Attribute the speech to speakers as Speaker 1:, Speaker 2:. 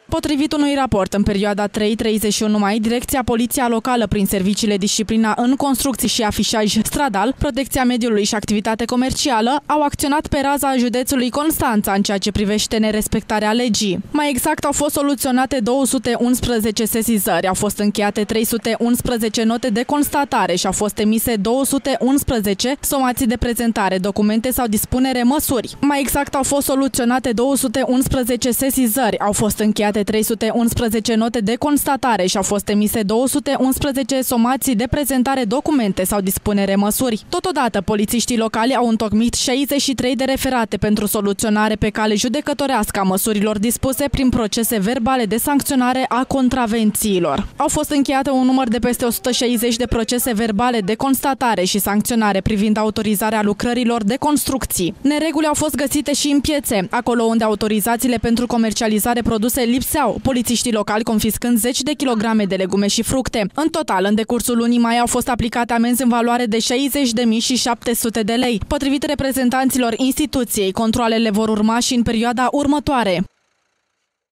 Speaker 1: Potrivit unui raport, în perioada 3-31 mai, Direcția Poliția Locală, prin serviciile disciplina în construcții și afișaj stradal, protecția mediului și activitate comercială, au acționat pe raza județului Constanța în ceea ce privește nerespectarea legii. Mai exact, au fost soluționate 211 sesizări, au fost încheiate 311 note de constatare și au fost emise 211 somații de prezentare, documente sau dispunere măsuri. Mai exact, au fost soluționate 211 sesizări, au fost încheiate 311 note de constatare și au fost emise 211 somații de prezentare, documente sau dispunere măsuri. Totodată, polițiștii locali au întocmit 63 de referate pentru soluționare pe cale judecătorească a măsurilor dispuse prin procese verbale de sancționare a contravențiilor. Au fost încheiate un număr de peste 160 de procese verbale de constatare și sancționare privind autorizarea lucrărilor de construcții. Nereguli au fost găsite și în piețe, acolo unde autorizațiile pentru comercializare produse lipseau, polițiștii locali confiscând 10 de kilograme de legume și fructe. În total, în decursul lunii mai au fost aplicate amenzi în valoare de 60.700 de lei. Potrivit reprezentanților instituției, controalele vor urma și în perioada următoare.